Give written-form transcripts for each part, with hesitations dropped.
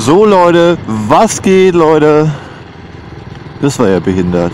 So Leute, was geht Leute? Das war ja behindert.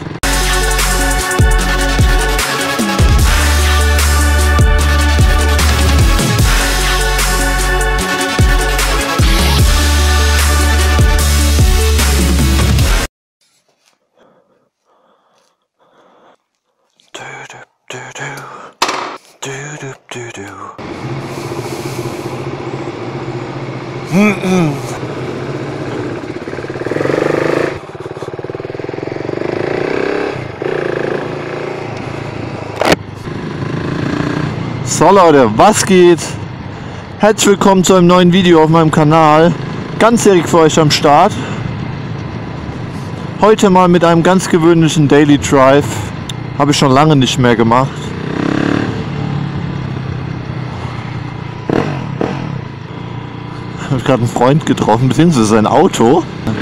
So Leute, was geht? Herzlich willkommen zu einem neuen Video auf meinem Kanal. Ganzjährig für euch am Start. Heute mal mit einem ganz gewöhnlichen Daily Drive. Habe ich schon lange nicht mehr gemacht. Ich habe gerade einen Freund getroffen, beziehungsweise sein Auto.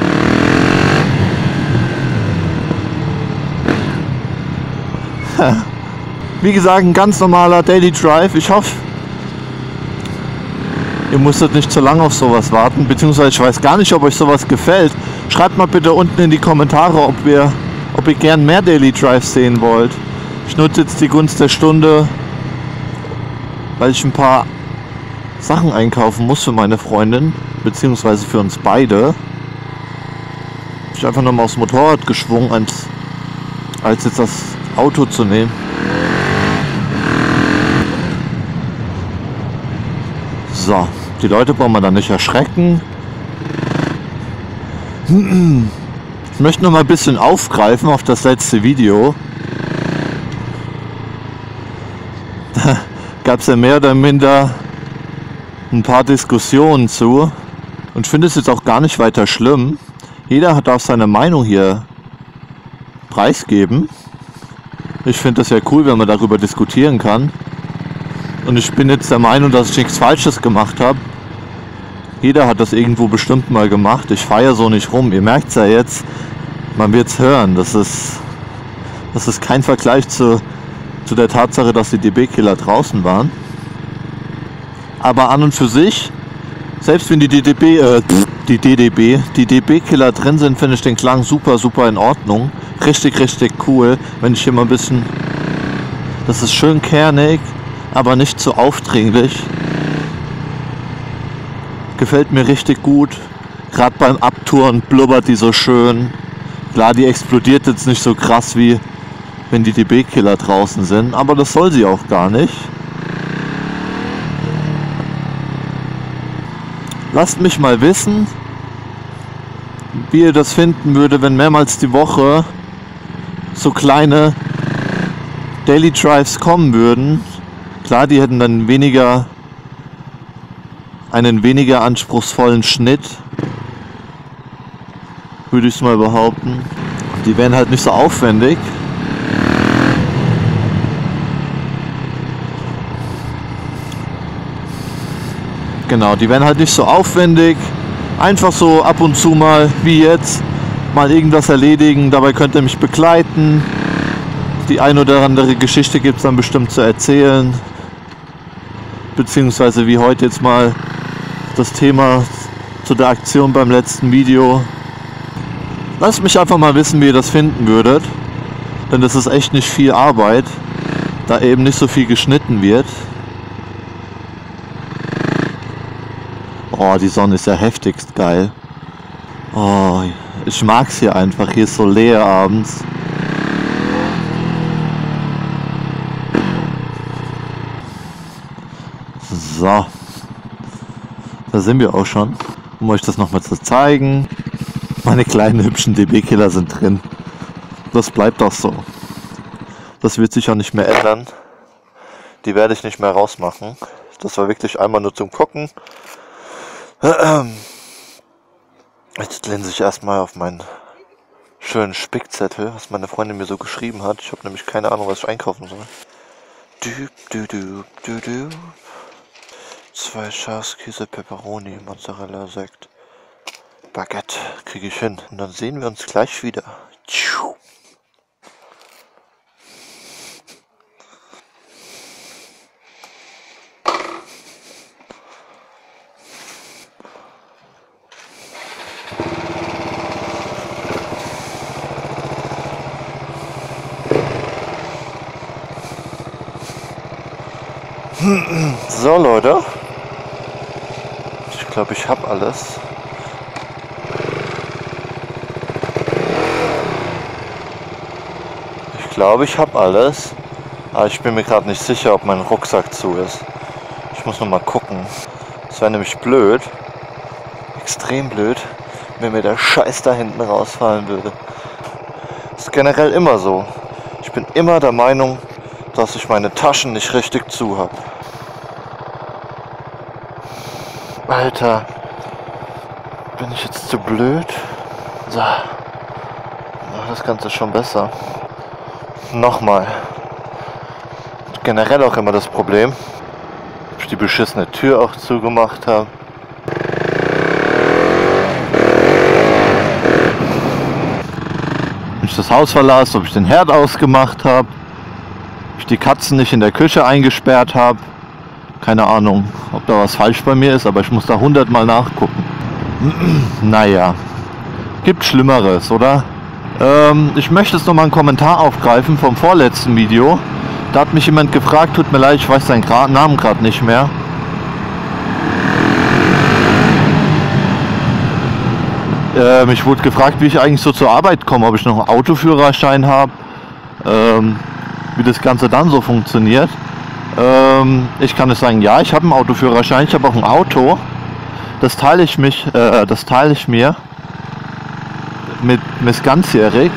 Wie gesagt, ein ganz normaler Daily Drive. Ich hoffe, ihr musstet nicht zu lange auf sowas warten, beziehungsweise ich weiß gar nicht, ob euch sowas gefällt. Schreibt mal bitte unten in die Kommentare, ob ihr gern mehr Daily Drives sehen wollt. Ich nutze jetzt die Gunst der Stunde, weil ich ein paar Sachen einkaufen muss für meine Freundin, beziehungsweise für uns beide. Ich bin einfach nochmal aufs Motorrad geschwungen, als jetzt das Auto zu nehmen. So, die Leute brauchen wir dann nicht erschrecken. Ich möchte noch mal ein bisschen aufgreifen auf das letzte Video. Da gab es ja mehr oder minder ein paar Diskussionen zu. Und ich finde es jetzt auch gar nicht weiter schlimm. Jeder darf seine Meinung hier preisgeben. Ich finde das ja cool, wenn man darüber diskutieren kann. Und ich bin jetzt der Meinung, dass ich nichts Falsches gemacht habe. Jeder hat das irgendwo bestimmt mal gemacht. Ich feiere so nicht rum. Ihr merkt es ja jetzt. Man wird es hören. Das ist kein Vergleich zu der Tatsache, dass die DB-Killer draußen waren. Aber an und für sich, selbst wenn die DB-Killer drin sind, finde ich den Klang super, super in Ordnung. Richtig, richtig cool. Wenn ich hier mal ein bisschen... Das ist schön kernig, aber nicht zu aufdringlich. Gefällt mir richtig gut. Gerade beim Abtouren blubbert die so schön. Klar, die explodiert jetzt nicht so krass wie wenn die DB-Killer draußen sind, aber das soll sie auch gar nicht. Lasst mich mal wissen, wie ihr das finden würde, wenn mehrmals die Woche so kleine Daily Drives kommen würden. Klar, die hätten dann einen weniger anspruchsvollen Schnitt, würde ich es mal behaupten. Die wären halt nicht so aufwendig. Genau, die wären halt nicht so aufwendig. Einfach so ab und zu mal, wie jetzt, mal irgendwas erledigen. Dabei könnt ihr mich begleiten. Die ein oder andere Geschichte gibt es dann bestimmt zu erzählen. Beziehungsweise wie heute jetzt mal das Thema zu der Aktion beim letzten Video. Lasst mich einfach mal wissen, wie ihr das finden würdet. Denn das ist echt nicht viel Arbeit, da eben nicht so viel geschnitten wird. Oh, die Sonne ist ja heftigst geil. Oh, ich mag es hier einfach. Hier ist so leer abends. So. Da sind wir auch schon. Um euch das nochmal zu zeigen. Meine kleinen hübschen DB-Killer sind drin. Das bleibt auch so. Das wird sich auch nicht mehr ändern. Die werde ich nicht mehr rausmachen. Das war wirklich einmal nur zum Gucken. Jetzt lehne ich erstmal auf meinen schönen Spickzettel, was meine Freundin mir so geschrieben hat. Ich habe nämlich keine Ahnung, was ich einkaufen soll. 2 Schafskäse, Pepperoni, Mozzarella, Sekt, Baguette. Kriege ich hin. Und dann sehen wir uns gleich wieder. So Leute, ich glaube, ich habe alles. Ich habe alles, aber ich bin mir gerade nicht sicher, ob mein Rucksack zu ist. Ich muss noch mal gucken. Das wäre nämlich blöd, extrem blöd, wenn mir der Scheiß da hinten rausfallen würde. Das ist generell immer so. Ich bin immer der Meinung, dass ich meine Taschen nicht richtig zu habe. Alter, bin ich jetzt zu blöd? So, das Ganze ist schon besser. Nochmal. Generell auch immer das Problem, ob ich die beschissene Tür auch zugemacht habe. Wenn ich das Haus verlasse, ob ich den Herd ausgemacht habe, ob ich die Katzen nicht in der Küche eingesperrt habe. Keine Ahnung, ob da was falsch bei mir ist, aber ich muss da 100-mal nachgucken. Naja, gibt Schlimmeres, oder? Ich möchte jetzt noch mal einen Kommentar aufgreifen vom vorletzten Video. Da hat mich jemand gefragt, tut mir leid, ich weiß seinen Namen gerade nicht mehr. Mich wurde gefragt, wie ich eigentlich so zur Arbeit komme, ob ich noch einen Autoführerschein habe, wie das Ganze dann so funktioniert. Ich kann es sagen, ja, ich habe einen Autoführerschein, ich habe auch ein Auto. Das teile ich mir mit Miss ganzjährig.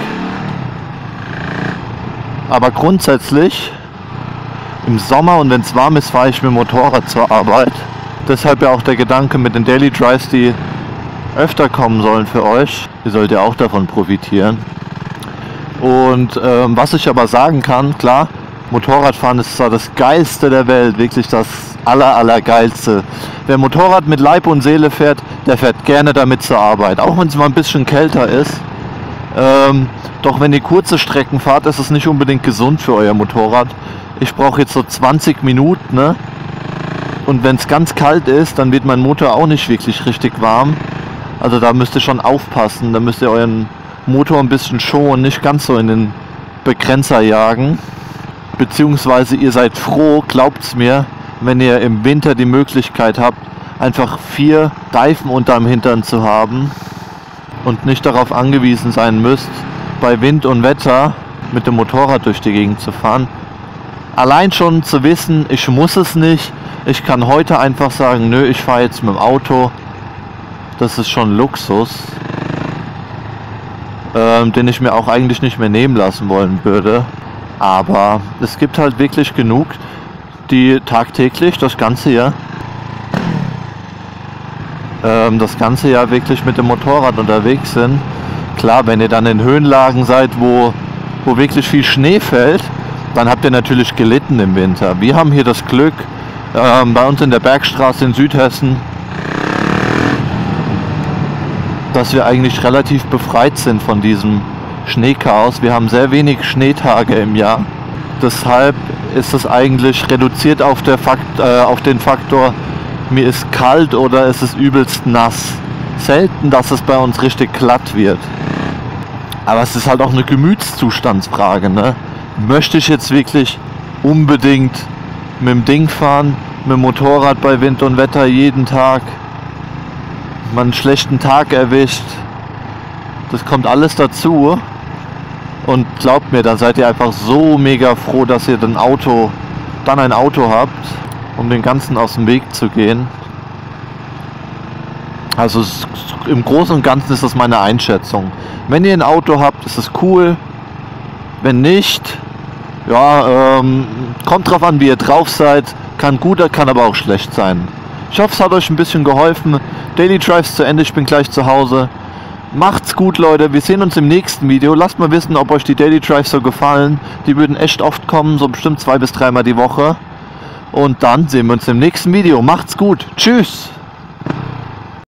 Aber grundsätzlich im Sommer und wenn es warm ist, fahre ich mit dem Motorrad zur Arbeit. Deshalb ja auch der Gedanke mit den Daily Drives, die öfter kommen sollen für euch. Ihr sollt ja auch davon profitieren. Und was ich aber sagen kann, klar, Motorradfahren ist zwar das Geilste der Welt, wirklich das Allergeilste. Wer Motorrad mit Leib und Seele fährt, der fährt gerne damit zur Arbeit, auch wenn es mal ein bisschen kälter ist. Doch wenn ihr kurze Strecken fahrt, ist es nicht unbedingt gesund für euer Motorrad. Ich brauche jetzt so 20 Minuten, ne? Und wenn es ganz kalt ist, dann wird mein Motor auch nicht wirklich richtig warm. Also da müsst ihr schon aufpassen, da müsst ihr euren Motor ein bisschen schonen, nicht ganz so in den Begrenzer jagen. Beziehungsweise ihr seid froh, glaubt's mir, wenn ihr im Winter die Möglichkeit habt, einfach 4 Reifen unterm Hintern zu haben und nicht darauf angewiesen sein müsst, bei Wind und Wetter mit dem Motorrad durch die Gegend zu fahren. Allein schon zu wissen, ich muss es nicht, ich kann heute einfach sagen, nö, ich fahre jetzt mit dem Auto, das ist schon Luxus, den ich mir auch eigentlich nicht mehr nehmen lassen wollen würde. Aber es gibt halt wirklich genug, die tagtäglich das ganze Jahr wirklich mit dem Motorrad unterwegs sind. Klar, wenn ihr dann in Höhenlagen seid, wo wirklich viel Schnee fällt, dann habt ihr natürlich gelitten im Winter. Wir haben hier das Glück, bei uns in der Bergstraße in Südhessen, dass wir eigentlich relativ befreit sind von diesem Schneechaos. Wir haben sehr wenig Schneetage im Jahr. Deshalb ist es eigentlich reduziert auf den Faktor, mir ist kalt oder es ist übelst nass. Selten, dass es bei uns richtig glatt wird. Aber es ist halt auch eine Gemütszustandsfrage, ne? Möchte ich jetzt wirklich unbedingt mit dem Ding fahren, mit dem Motorrad bei Wind und Wetter jeden Tag? Man einen schlechten Tag erwischt. Das kommt alles dazu. Und glaubt mir, dann seid ihr einfach so mega froh, dass ihr dann ein Auto habt, um den Ganzen aus dem Weg zu gehen. Also im Großen und Ganzen ist das meine Einschätzung. Wenn ihr ein Auto habt, ist es cool. Wenn nicht, ja, kommt drauf an, wie ihr drauf seid. Kann gut, kann aber auch schlecht sein. Ich hoffe, es hat euch ein bisschen geholfen. Daily Drives zu Ende, ich bin gleich zu Hause. Macht's gut, Leute. Wir sehen uns im nächsten Video. Lasst mal wissen, ob euch die Daily Drives so gefallen. Die würden echt oft kommen, so bestimmt 2 bis 3 Mal die Woche. Und dann sehen wir uns im nächsten Video. Macht's gut. Tschüss.